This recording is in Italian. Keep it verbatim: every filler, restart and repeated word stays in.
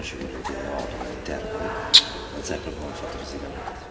conosci quello di Orla, di Termoli, non sai proprio come è fatto fisicamente.